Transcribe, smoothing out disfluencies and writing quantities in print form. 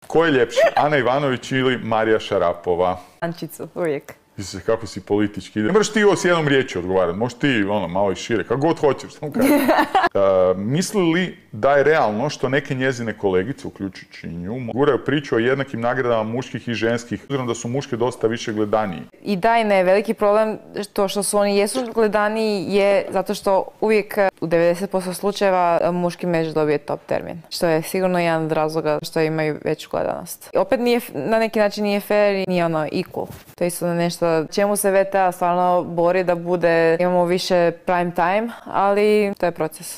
Ko je ljepši, Ana Ivanović ili Marija Šarapova? Ančicu, uvijek. Isuse, kako si politički. Ne moraš ti ovo s jednom riječi odgovarati, možeš ti malo i šire, kako god hoćeš. Misli li da je realno što neke njezine kolegice, uključujući i nju, guraju priču o jednakim nagradama muških i ženskih, obzirom da su muške dosta više gledaniji? I da i ne, veliki problem što su oni jesu gledaniji je zato što uvijek u 90% slučajeva muški meč dobije top termin. Što je sigurno jedan od razloga što imaju veću gledanost. Opet nije, na neki način nije fair i nije equal. To je isto nešto čemu se VTA stvarno bori da bude, imamo više prime time, ali to je proces.